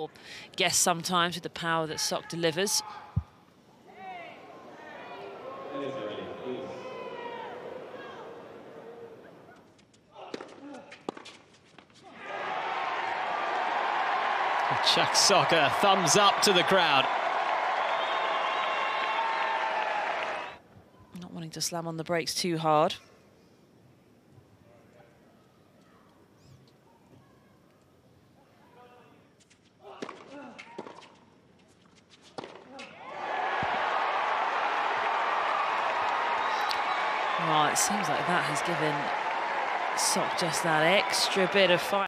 or guess sometimes with the power that Sock delivers. Chuck Sock, a thumbs up to the crowd. Not wanting to slam on the brakes too hard. Well, it seems like that has given Sock just that extra bit of fight.